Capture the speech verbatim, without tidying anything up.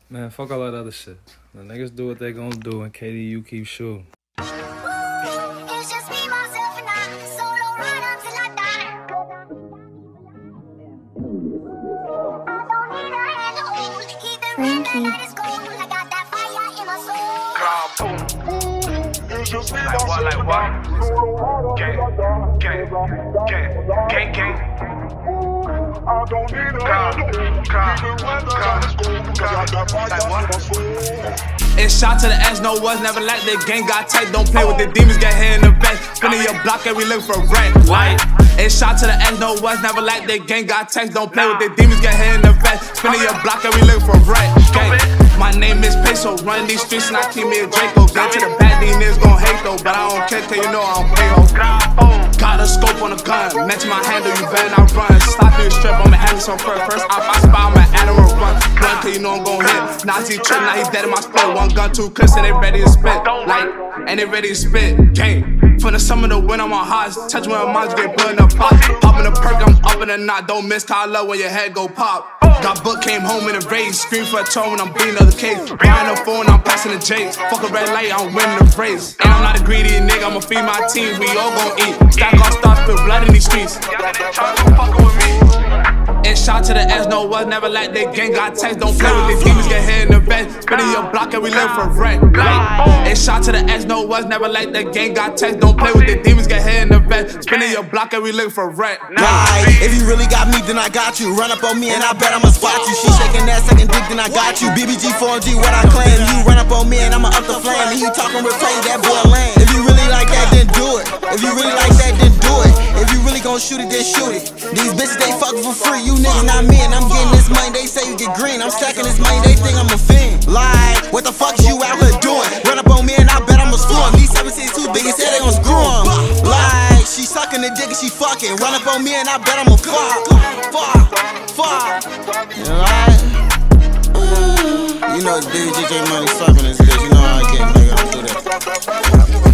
Man, fuck all that other shit. The niggas do what they gonna do, and K D, you keep shooting. It's just me, myself, and I. Solo run until I die. I don't need a hand to hold. Keep it real, the night is cold. I got that fire in my soul. It's just me, like what, like what? Gang, gang, gang, gang, gang. I don't need a hand to hold. Keep it real, the night is cold. I got that fire in my soul. It's shot to the ass, no was never like the gang got tight. Don't play with the demons, get hit in the back. Spinning your block and we look for rank. Like, it's shot to the ass, no was never like the gang got text. Don't play with the demons, get hit in the back. Spinning your block and we look for rank. Gang. My name is Peso, run these streets and I keep me a Draco. Get to the bad, these niggas gon' hate though, but I don't care cause you know I don't pay ho. Got a scope on the gun, match my handle, you better not run. Stop you strip, I'ma handle some first. First off, I spy, I'ma add a run. Run cause you know I'm gon' hit. Nazi trip, now he dead in my spit. One gun, two clips, and they ready to spit. Like, and they ready to spit. Gang. From the summer to winter, my hearts touch when my minds get put in the pot. Pop in the perk, I'm up in the knot. Don't miss call love when your head go pop. Got book, came home in a rage. Scream for a tone when I'm beating other case. Buying the phone, I'm passing the J's. Fuck a red light, I'm winning the race. And I'm not a greedy nigga, I'ma feed my team. We all gon' eat. Stack on stars, spill blood in these streets. It's shot to the ass, no was never like they gang got text. Don't play with the demons, get hit in the bed. Spinning your block and we live for rent. Like, it's shot to the ass, no was never like the gang got text. Don't play with the demons, get hit in the bed. Spinning your block and we live for rent. Like, if you really got me, then I got you. Run up on me and I bet I'ma spot you. She shaking that second dick, then I got you. B B G, four M G, what I claim. You run up on me and I'ma up the flame. And you talking with praise, that boy lame. If you really like that, then do it. If you really like that, then do it. If you really gon' shoot it, then shoot it. These bitches, they fucking for free. You niggas not me and I'm getting this money. They say you get green. I'm stacking this money, they think I'm a fiend. Like, what the fuck is you out here doing? Run up on me and I bet I'ma screw him. These seventeen too big, he said they gon' screw him. Like, she sucking the dick and she fucking. Run up on me and I bet I'ma fuck. Fuck, fuck. You know, right? You know it's D J Money sucking this bitch. You know how I get, nigga. Don't do that.